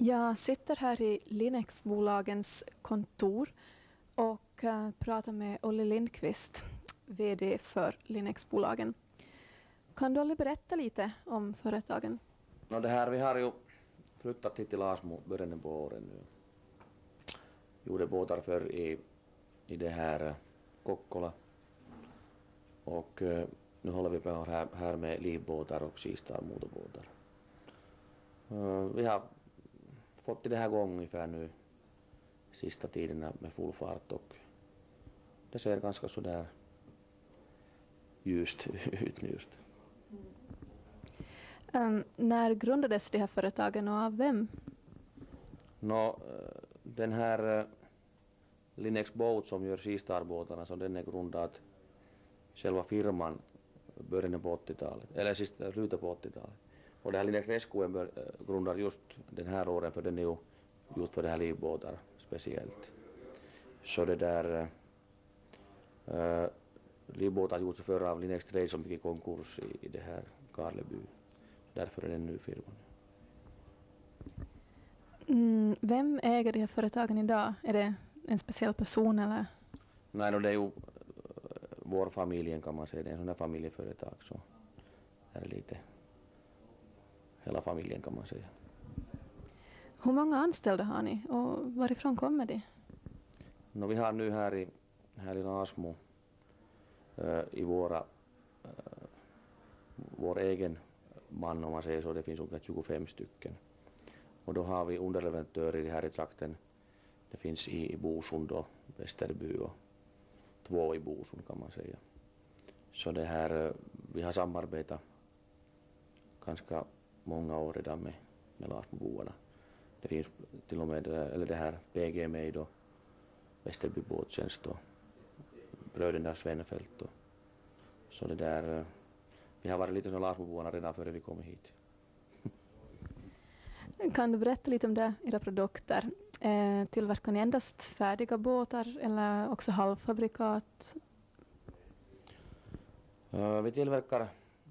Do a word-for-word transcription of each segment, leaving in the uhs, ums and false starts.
Jag sitter här i Linexbolagens kontor och uh, pratar med Olle Lindqvist, V D för Linexbolagen. Kan du Olle berätta lite om företagen? No, det här, vi har ju flyttat hit till Asmo början på åren nu. Gjorde båtar för i, i det här Kokkola. Och uh, nu håller vi på här, här med livbåtar och Seastar motorbåtar. Uh, vi har fått i det här gång ungefär nu sista tiden med full fart och det ser ganska sådär ljust ut nu just. Um, när grundades de här företagen och av vem? No, den här uh, Linex Boat som gör Seastar-båtarna, så den är grundad själva firman början på åttiotalet, eller sista slutet på åttiotalet. Och det här Linex Rescue bör, uh, grundar just den här åren, för den är ju just för det här livbåtar speciellt. Så det där uh, livbåtar gjorts förra av Linex Trade som gick i konkurs i, i det här Karleby. Därför är det en ny firma. Mm, vem äger de här företagen idag? Är det en speciell person eller? Nej, no, det är ju uh, vår familjen kan man säga. Det är en sån där familjeföretag, så det är lite hela familjen kan man säga. Hur många anställda har ni och varifrån kommer de? No, vi har nu här i, här i Asmo uh, i våra uh, vår egen man om man säger så, det finns ungefär tjugofem stycken. Och då har vi underleverantörer här i trakten. Det finns i, i Bosund och Västerby och två i Bosund kan man säga. Så det här, vi har samarbetat ganska många år redan med, med Lasmoboarna. Det finns till och med, eller det här P G Made och Västerby båttjänst och bröderna Svenfält och så det där. Vi har varit lite som Lasmoboarna redan före vi kom hit. Kan du berätta lite om det, era produkter? Eh, tillverkar ni endast färdiga båtar eller också halvfabrikat? Uh, vi tillverkar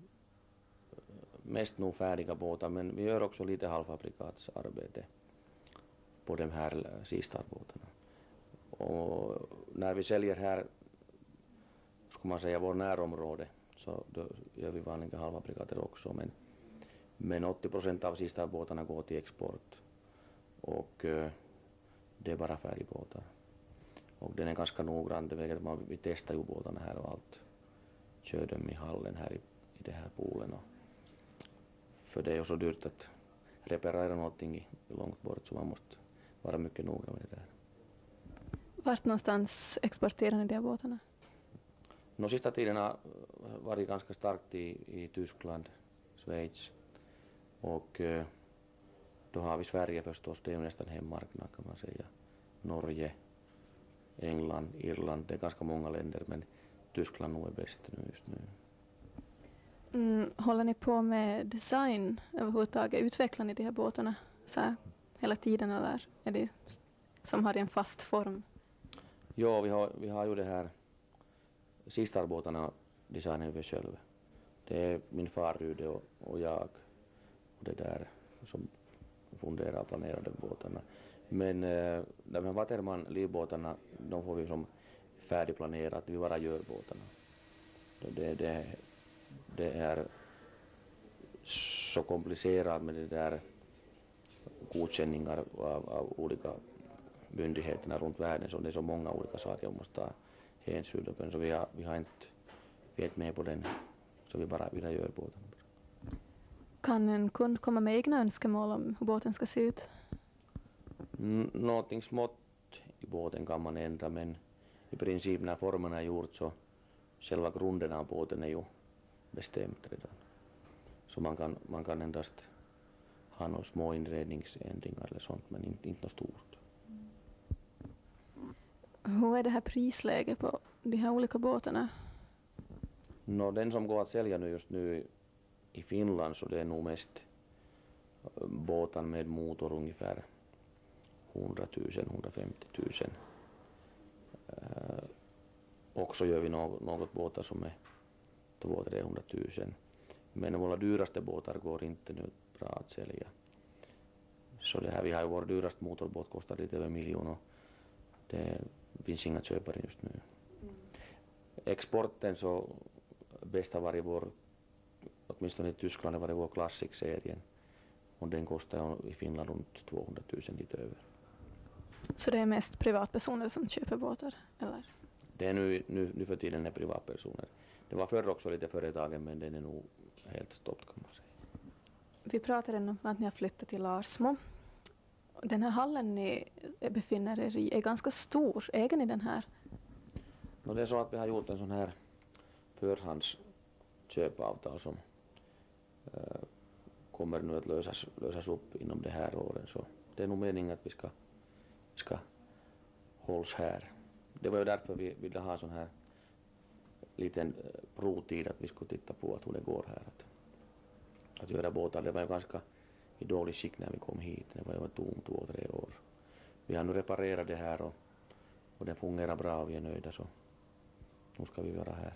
mest nog färdiga båtar, men vi gör också lite halvfabrikatsarbete på de här Seastar-båtarna. Och när vi säljer här, ska man säga, vår närområde, så då gör vi vanliga halvfabrikater också, men, men åttio procent av Seastar-båtarna går till export och uh, det är bara färdigbåtar. Och den är ganska noggrann, det vet att man, vi testar ju båtarna här och allt. Kör dem i hallen här i, i det här poolen. Och för det är ju så dyrt att reparera någonting långt bort, så man måste vara mycket noga med det där. Vart någonstans exporterar ni de här båtarna? No, sista tiden har varit ganska starkt i, i Tyskland, Schweiz och eh, då har vi Sverige förstås, det är ju nästan hemmarknad kan man säga. Norge, England, Irland, det är ganska många länder, men Tyskland nog är bäst nu just nu. Mm, håller ni på med design överhuvudtaget? Utvecklar ni de här båtarna så här, hela tiden eller är det som har en fast form? Ja, vi har, vi har ju det här Seastar-båtarna designar vi själva. Det är min far Rude och, och jag och det där som funderar och planerar de båtarna. Men äh, de här Waterman livbåtarna, de får vi som färdigplanerat, vi bara gör båtarna. Det, det, det är så komplicerat med det där godkänningar av, av olika myndigheterna runt världen, så det är så många olika saker man måste ta hänsyn till, så vi har, vi har inte vi är inte med på den, så vi bara vill göra båtarna. Kan en kund komma med egna önskemål om hur båten ska se ut? N- någonting smått i båten kan man ändra, men i princip när formen är gjord så själva grunden av båten är ju bestämt redan. Så man kan, man kan endast ha några små inredningsändringar eller sånt, men inte, inte något stort. Hur är det här prisläget på de här olika båtarna? No, den som går att sälja nu just nu i Finland, så det är nog mest båtar med motor ungefär hundratusen till hundrafemtiotusen. Uh, också gör vi något, något båtar som är tvåhundra till trehundratusen. Men våra dyraste båtar går inte nu bra att sälja. Så det här, vi har ju vår dyraste motorbåt, kostar lite över en miljon och det finns inga köpare just nu. Mm. Exporten så bästa var i vår, åtminstone i Tyskland var det vår Classic-serien. Och den kostar i Finland runt tvåhundratusen lite över. Så det är mest privatpersoner som köper båtar, eller? Det är nu, nu, nu för tiden är privatpersoner. Det var förr också lite företagen, men den är nog helt stoppt kan man säga. Vi pratade om att ni har flyttat till Larsmo. Den här hallen ni befinner er i är ganska stor. Äger ni den här? No, det är så att vi har gjort en sån här förhandsköpavtal som äh, kommer nu att lösas, lösas upp inom det här året. Så det är nog meningen att vi ska, vi ska hållas här. Det var ju därför vi ville ha sån här liten provtid att vi skulle titta på att hur det går här. Att, att göra båtar. Det var ju ganska i dålig skick när vi kom hit. Det var ju tomt två, tre år. Vi har nu reparerat det här och, och det fungerar bra och vi är nöjda, så nu ska vi vara här.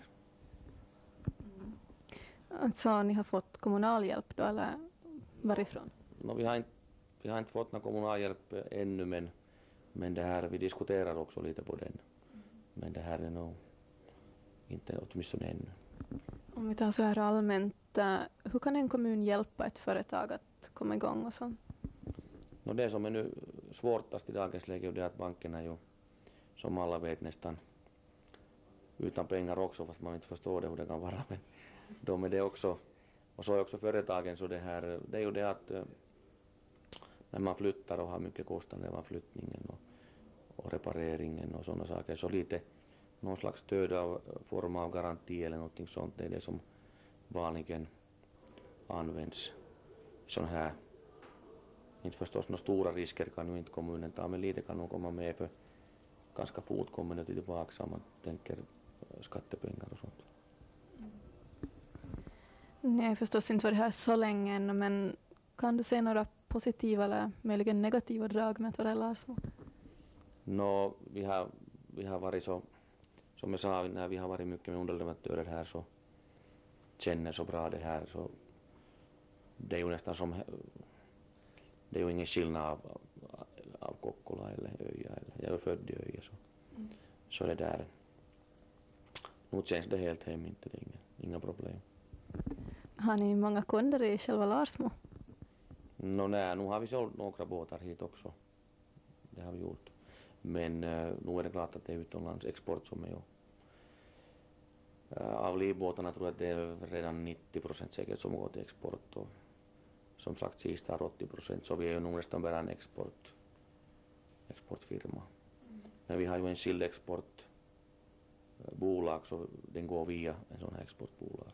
Mm. Alltså ni har fått kommunal hjälp då, eller varifrån? No, vi, har inte, vi har inte fått någon kommunal hjälp ännu, men, men det här, vi diskuterar också lite på den. Men det här är nog inte åtminstone ännu. Om vi tar så här allmänt, uh, hur kan en kommun hjälpa ett företag att komma igång och så? No, det som är nu svårtast i dagens läge är det att bankerna ju, som alla vet, nästan utan pengar också, fast man inte förstår det hur det kan vara, men de är det också. Och så är också företagen, så det här, det är ju det att uh, när man flyttar och har mycket kostnader av flyttningen och, och repareringen och sådana saker, så lite någon slags stöd av form av garanti eller någonting sånt, det är det som vanligen används. Sån här, inte förstås några stora risker kan ju inte kommunen ta, men lite kan nog komma med, för ganska fort kommer det tillbaka om man tänker skattepengar och sånt. Ni har förstås inte varit här så länge ännu, men kan du se några positiva eller möjligen negativa drag med att vara i Larsmo? No, vi har, vi har varit så, som jag sa, när vi har varit mycket med underleverantörer här, så känner så bra det här, så det är ju nästan som, det är ju ingen skillnad av, av, av Kokkola eller Öja, eller jag är född i Öja, så, mm. så det där, nu känns det helt hem, inte det är inga, inga problem. Har ni många kunder i själva Larsmo? No, nej, nu har vi sålt några båtar hit också, det har vi gjort. Men uh, nu är det klart att det är utomlands export som är ju. Uh, av livbåtarna tror jag att det är redan nittio procent säkert som går till export, och som sagt sista har åttio procent, så vi är ju nog nästan bara en export, exportfirma. Mm. Men vi har ju en skild exportbolag, så den går via en sån här exportbolag.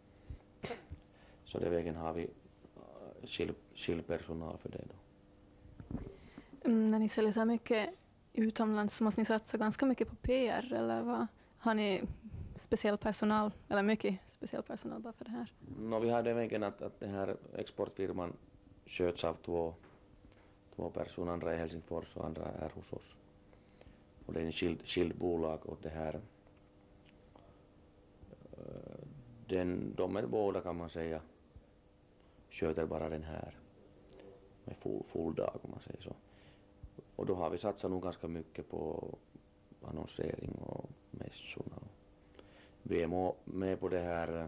Så det vägen har vi skild, skild personal för det då. Mm, när ni säljer så här mycket utomlands så måste ni satsa ganska mycket på P R, eller vad? Har ni speciell personal, eller mycket speciell personal bara för det här? No, vi har det vägen att, att den här exportfirman sköts av två, två personer, andra i Helsingfors och andra är hos oss. Och det är en skild, skild bolag, och det här, den, de är båda kan man säga sköter bara den här med full, full dag om man säger så. Och då har vi satsat nog ganska mycket på annonsering och mässorna. Vi är med på det här,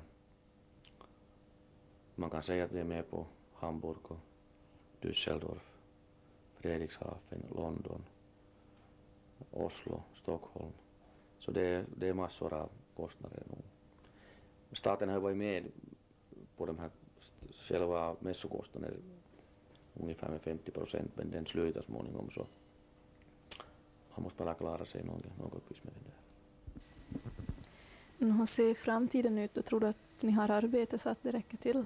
man kan säga att vi är med på Hamburg och Düsseldorf, Fredrikshafen, London, Oslo, Stockholm. Så det, det är massor av kostnader nog. Staten har varit med på de här själva mässokostnader ungefär med femtio procent, men den slutar småningom, så man måste bara klara sig något, något pris med det där. Hur ser framtiden ut, och tror du att ni har arbete så att det räcker till?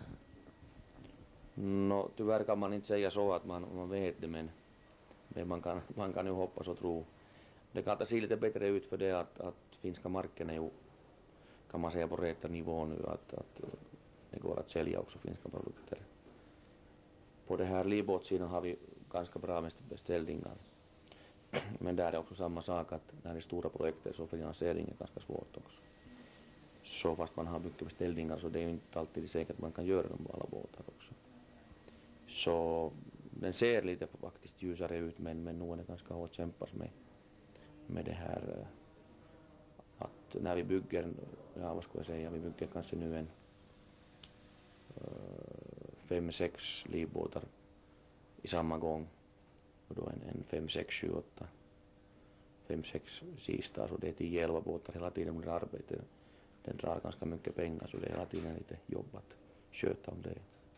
No, tyvärr kan man inte säga så att man, man vet det, men, men man, kan, man kan ju hoppas och tro. Det kan se lite bättre ut för det att, att finska marken är ju, kan man säga, på rätt nivå nu, att, att det går att sälja också finska produkter. På det här livbåtssidan har vi ganska bra med beställningar. Men där är också samma sak, att när det är stora projekter så finansiering är ganska svårt också. Så fast man har mycket beställningar, så det är ju inte alltid säkert att man kan göra dem på alla båtar också. Så den ser lite faktiskt ljusare ut, men, men nog är det ganska hårt kämpas med, med det här eh, att när vi bygger, ja vad ska jag säga, vi bygger kanske nu en uh, fem, sex livbåtar i samma gång, och då en, en fem, sex, sju, åtta, fem, sex sistar, så det är tio, elva båtar hela tiden under arbetet. Den drar ganska mycket pengar, så det är hela tiden lite jobb att sköta om det.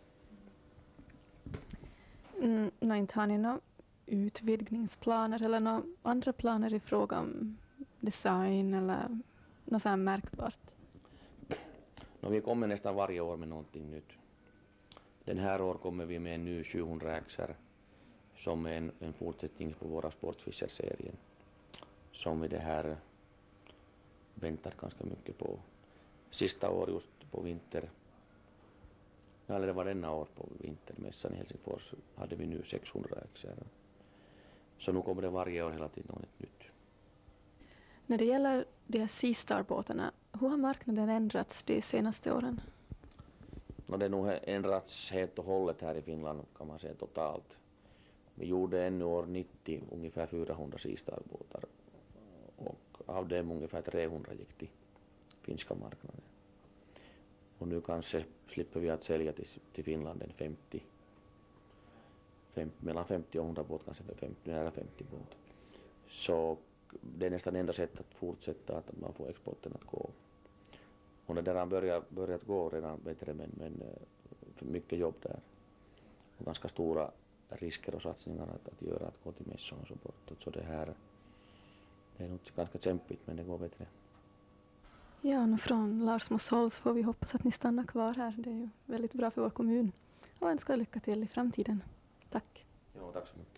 Mm, no, inte har ni några utvidgningsplaner eller några andra planer i fråga om design eller något så här märkbart? No, vi kommer nästan varje år med någonting nytt. Den här år kommer vi med en ny sjuhundra X R som är en, en fortsättning på våra Sportfisher-serien som vi det här väntar ganska mycket på. Sista år just på vinter, eller det var denna år på vintermässan i Helsingfors, hade vi nu sexhundra X R. Så nu kommer det varje år hela tiden något nytt. När det gäller de här Seastar-båtarna, hur har marknaden ändrats de senaste åren? No, det har nog ändrats helt och hållet här i Finland kan man säga totalt. Vi gjorde ännu år nittio ungefär fyrahundra Seastar-båtar och av dem ungefär trehundra gick till finska marknaden. Och nu kanske slipper vi att sälja till, till Finland en femtio, fem, mellan femtio och hundra båt, kanske för femtio, nära femtio båt. Så det är nästan enda sättet att fortsätta att man får exporten att gå. Och det där har börjat, börjat gå redan bättre, men, men för mycket jobb där. Och ganska stora risker och satsningar att, att göra, att gå till mässan och så bort. Så det här det är nog ganska kämpigt, men det går bättre. Ja, och från Larsmos håll så får vi hoppas att ni stannar kvar här. Det är ju väldigt bra för vår kommun. Och önskar lycka till i framtiden. Tack. Ja, tack så mycket.